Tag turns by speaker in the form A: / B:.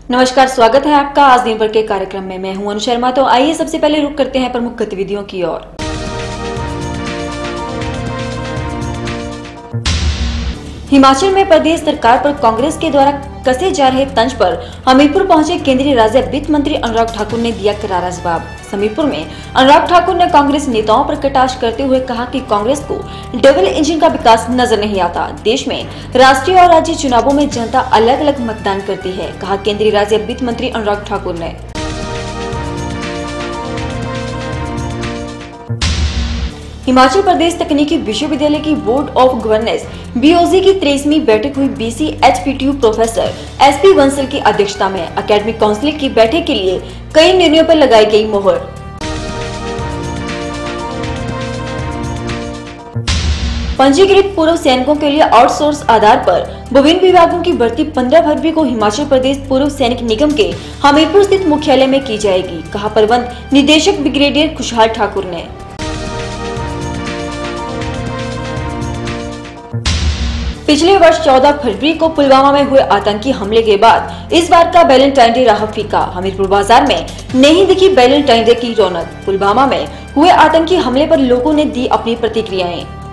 A: नमस्कार, स्वागत है आपका आज दिन भर के कार्यक्रम में। मैं हूं अनु शर्मा। तो आइए सबसे पहले रुक करते हैं प्रमुख गतिविधियों की ओर। हिमाचल में प्रदेश सरकार पर कांग्रेस के द्वारा कसे जा रहे तंज पर हमीरपुर पहुंचे केंद्रीय राज्य वित्त मंत्री अनुराग ठाकुर ने दिया करारा जवाब। हमीरपुर में अनुराग ठाकुर ने कांग्रेस नेताओं पर कटाक्ष करते हुए कहा कि कांग्रेस को डबल इंजन का विकास नजर नहीं आता। देश में राष्ट्रीय और राज्य चुनावों में जनता अलग अलग मतदान करती है, कहा केंद्रीय राज्य वित्त मंत्री अनुराग ठाकुर ने। हिमाचल प्रदेश तकनीकी विश्वविद्यालय की बोर्ड ऑफ गवर्नेंस BOG की 23वीं बैठक हुई। BC HPTU professor SP Bansal की अध्यक्षता में एकेडमिक काउंसिल की बैठक के लिए कई निर्णयों पर लगाई गई मोहर। पंजीकृत पूर्व सैनिकों के लिए आउटसोर्स आधार पर विभिन्न विभागों की भर्ती 15 फरवरी को हिमाचल प्रदेश पूर्व सैनिक निगम के हमीरपुर स्थित मुख्यालय में की जाएगी, कहा प्रबंध निदेशक ब्रिगेडियर खुशहाल ठाकुर ने। पिछले वर्ष 14 फरवरी को पुलवामा में हुए आतंकी हमले के बाद इस बार का वैलेंटाइन डे रहा फीका। हमीरपुर बाजार में नहीं दिखी वैलेंटाइन डे की रौनक। पुलवामा में हुए आतंकी हमले पर लोगों ने दी अपनी प्रतिक्रियाएं।